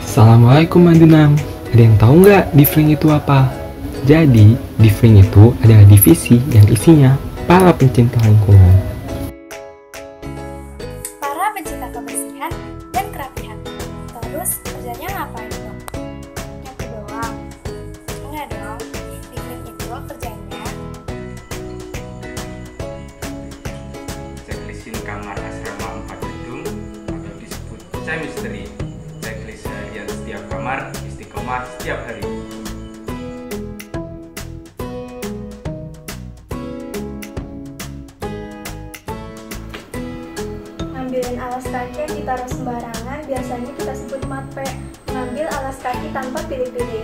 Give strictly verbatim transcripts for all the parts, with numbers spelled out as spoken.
Assalamualaikum Mandunam. Ada yang tahu nggak Divling itu apa? Jadi, Divling itu adalah divisi yang isinya para pencinta lingkungan. Para pencinta kebersihan dan kerapihan. Terus kerjanya ngapain dong? Nyapu doang? Enggak dong. Divling itu kerjanya checklistin kamar asrama empat gedung atau disebut chemistry. Checklist harian setiap kamar istiqomah setiap hari. ngambilin alas kaki yang ditaruh sembarangan, biasanya kita sebut matpe. Ngambil alas kaki tanpa pilih-pilih.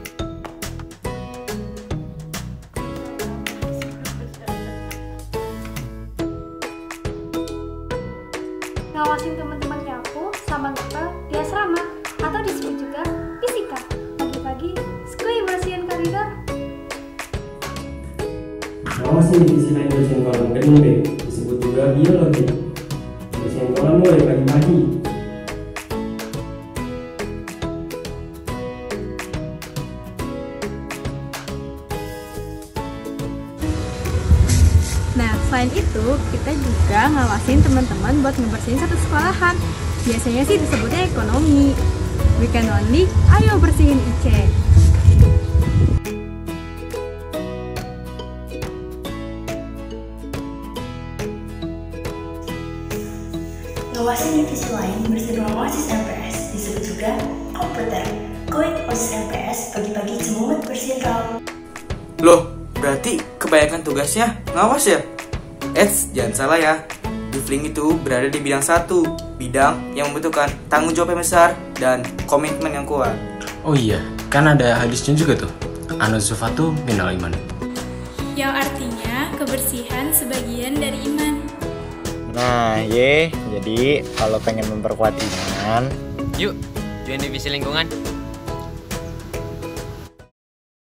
Ngawasin teman-teman nyapu sama ngepel di asrama atau disebut juga fisika. Pagi-pagi, skui bersihin koridor. Ngawasin divisi lain bersihin kolam gedung B, disebut juga biologi. Bersihin kolam mulai pagi-pagi. Nah, selain itu, kita juga ngawasin teman-teman buat ngebersihin satu sekolahan. Biasanya sih disebutnya ekonomi. Weekend only, ayo bersihin I C. Ngawasin divisi lain bersama OSIS M P S, disebut juga komputer. Going OSIS M P S pagi-pagi cemumet bersihin RAM. Loh, berarti kebanyakan tugasnya ngawas ya? Eits, jangan salah ya. Divling itu berada di bidang satu, bidang yang membutuhkan tanggung jawab yang besar dan komitmen yang kuat. Oh iya, kan ada hadisnya juga tuh. An-nazafatu minal iman. Yang artinya kebersihan sebagian dari iman. Nah, ye, jadi kalau pengen memperkuat iman, yuk join divisi lingkungan.